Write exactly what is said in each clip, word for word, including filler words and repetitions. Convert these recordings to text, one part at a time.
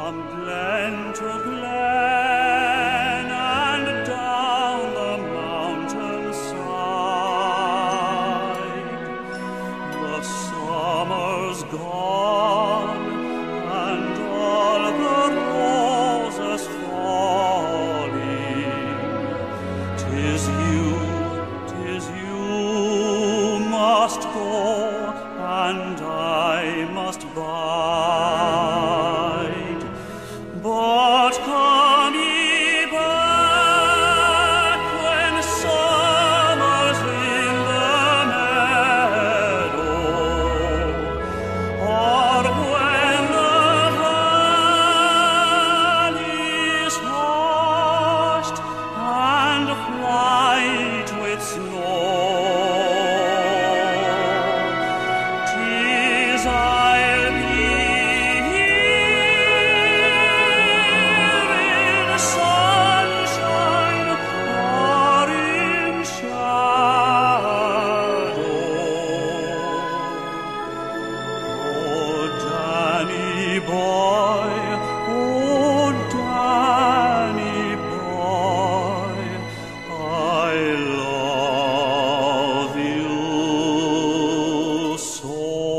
From glen to glen and down the mountainside, the summer's gone and all the roses falling. 'Tis you, 'tis you must go, and I must bide. But come ye back when summer's in the meadow, or when the valley's hushed and white with snow. 'Tis I'll be here in sunshine or in shadow. Oh, Danny boy, oh, Danny boy, I love you so.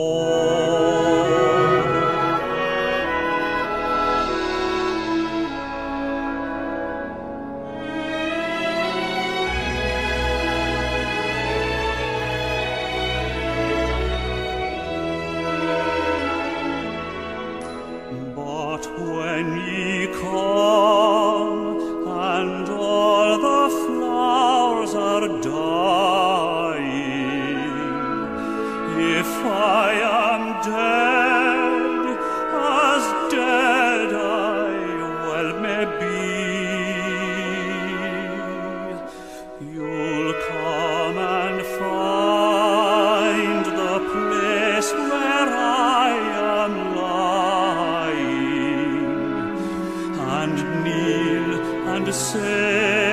But when ye come and all the flowers are dying, if I am dead, as dead I well may be, you'll come and find the place where I am lying, and kneel and say,